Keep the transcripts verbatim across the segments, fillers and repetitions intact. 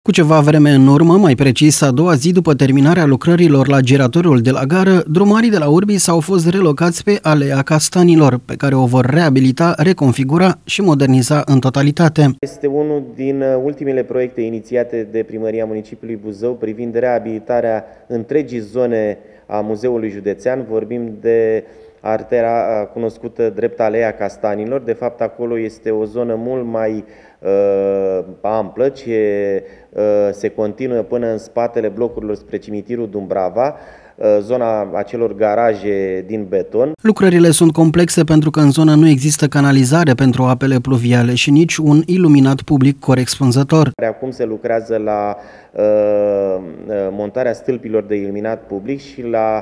Cu ceva vreme în urmă, mai precis a doua zi după terminarea lucrărilor la giratoriul de la gară, drumarii de la Urbis au fost relocați pe Alea Castanilor, pe care o vor reabilita, reconfigura și moderniza în totalitate. Este unul din ultimele proiecte inițiate de Primăria Municipiului Buzău privind reabilitarea întregii zone a Muzeului Județean. Vorbim de artera cunoscută drept Alea Castanilor. De fapt, acolo este o zonă mult mai uh, amplă, ce uh, se continuă până în spatele blocurilor spre cimitirul Dumbrava, zona acelor garaje din beton. Lucrările sunt complexe pentru că în zonă nu există canalizare pentru apele pluviale și nici un iluminat public corespunzător. Acum se lucrează la uh, montarea stâlpilor de iluminat public și la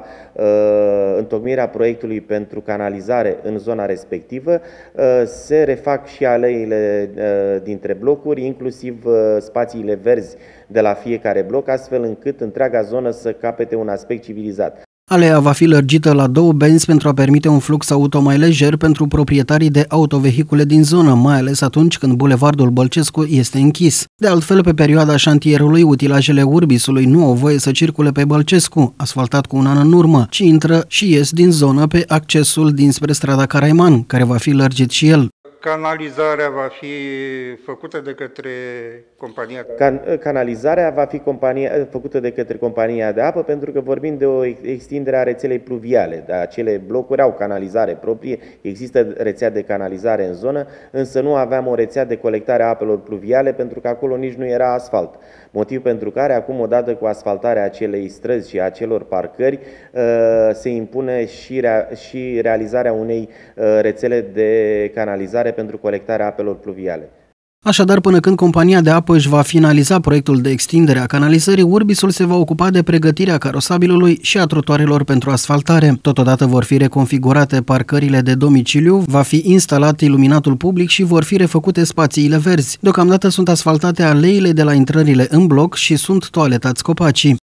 uh, întocmirea proiectului pentru canalizare în zona respectivă. Uh, se refac și aleile uh, dintre blocuri, inclusiv uh, spațiile verzi de la fiecare bloc, astfel încât întreaga zonă să capete un aspect civilizat. Alea va fi lărgită la două benzi pentru a permite un flux auto mai lejer pentru proprietarii de autovehicule din zonă, mai ales atunci când bulevardul Bălcescu este închis. De altfel, pe perioada șantierului, utilajele Urbisului nu au voie să circule pe Bălcescu, asfaltat cu un an în urmă, ci intră și ies din zonă pe accesul dinspre strada Caraiman, care va fi lărgit și el. Canalizarea va fi făcută de către compania... Can canalizarea va fi compania, făcută de către compania de apă, pentru că vorbim de o extindere a rețelei pluviale. Da, acele blocuri au canalizare proprie, există rețea de canalizare în zonă, însă nu aveam o rețea de colectare a apelor pluviale, pentru că acolo nici nu era asfalt. Motiv pentru care acum, odată cu asfaltarea acelei străzi și acelor parcări, se impune și, rea și realizarea unei rețele de canalizare pentru colectarea apelor pluviale. Așadar, până când compania de apă își va finaliza proiectul de extindere a canalizării, Urbisul se va ocupa de pregătirea carosabilului și a trotuarelor pentru asfaltare. Totodată vor fi reconfigurate parcările de domiciliu, va fi instalat iluminatul public și vor fi refăcute spațiile verzi. Deocamdată sunt asfaltate aleile de la intrările în bloc și sunt toaletați copacii.